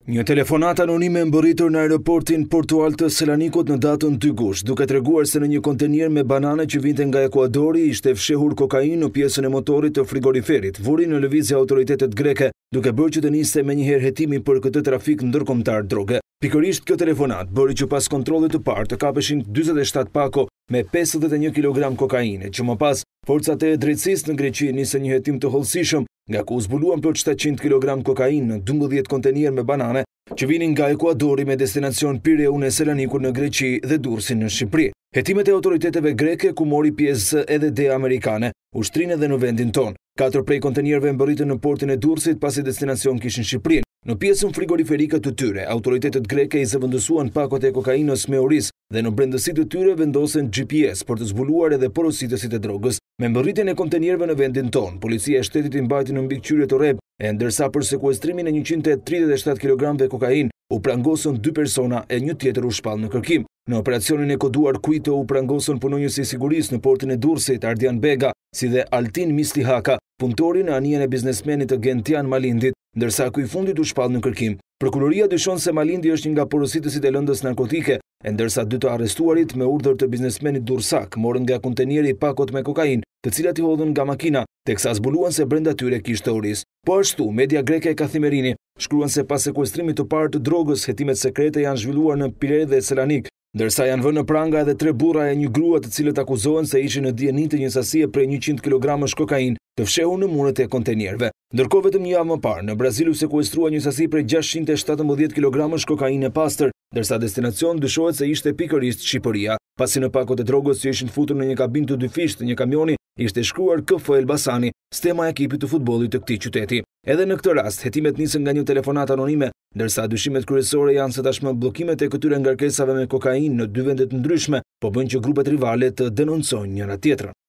Një telefonat anonime mbërritur në aeroportin portual të Selanikut në datën 2 gusht, duke treguar se në një kontenier me banane që vinte nga Ekuadori ishte fshehur kokainë në pjesën e motorit të frigoriferit, vuri në lëvizje autoritetet greke, duke bërë që të niste me njëherë hetimi për këtë trafik ndërkombëtar droge. Pikërisht kjo telefonat bëri që pas kontrollit të parë të kapeshin 47 pako me 51 kg kokainë, që më pas forcat e drejtësisë në Greqi nisën një hetim të hollësishëm, nga ku u zbuluan plot 700 kg kokainë në 12 kontenier me banane që vinin nga Ekuadori me destinacion Pireu në Selanikun në Greqi dhe Durrësin në Shqipëri. Hetimet e autoriteteve greke, ku mori pjesë edhe DEA amerikane, ushtrinë edhe në vendin tonë. 4 prej kontenierëve mbërritën në portin e Durrësit pasi destinacion kishin Shqipërinë. Në pjesën frigoriferike të tyre, autoritetet greke i zëvendësuan pakot e kokainës me oris dhe në brendësi të tyre vendosen GPS për të zbuluar edhe porositësit e drogës. Me mbërritjen e kontenierëve në vendin tonë, policia e shtetit i mbajti në mbikëqyrje të rrep, ndërsa për sekuestrimin e 137 kg kokainë u prangosën 2 persona e një tjetër u shpall në kërkim. Në operacionin e koduar Kuito u prangosën punonjësi i sigurisë në portin e Durrësit, Ardian Bega, si dhe Altin Mislihaka, punëtori në anijen e biznesmenit të Gentian Malindit, ndërsa ky i fundit u shpall në kërkim. Prokuroria dyshon se Malindi është një nga porositësit e lëndës narkotike, ndërsa 2 të arrestuarit me urdhër të biznesmenit durrësak morën nga kontenieri pakot me kokainë, të cilat i hodhën nga makina, teksa zbuluan se brenda tyre kishte oris. Po ashtu, media greke e Kathimerini shkruan se pas sekuestrimit të parë të drogës, hetimet sekrete janë zhvilluar në Pire dhe Selanik, ndërsa janë vënë në pranga edhe 3 burra e një grua të cilët akuzohen se ishin në dieni të një sasie prej 100 kg kokainë të fshehur në muret e kontenierëve. Ndërkohë vetëm një javë më parë, në Brazil u sekuestrua një sasi prej 617 kg kokainë e pastër, ndërsa destinacion dyshohet se ishte pikërisht Shqipëria, pasi në pakot e drogës që ishin futur në një kabinë të dyfisht të një kamioni ishte shkruar KF Elbasani, stema e ekipit të futbollit të këtij qyteti. Edhe në këtë rast, hetimet nisën nga një telefonat anonime, ndërsa dyshimet kryesore janë se tashmë bllokimet e këtyre ngarkesave me kokainë në 2 vende të ndryshme po bëjnë që grupet rivale të denoncojnë njëra tjetrën.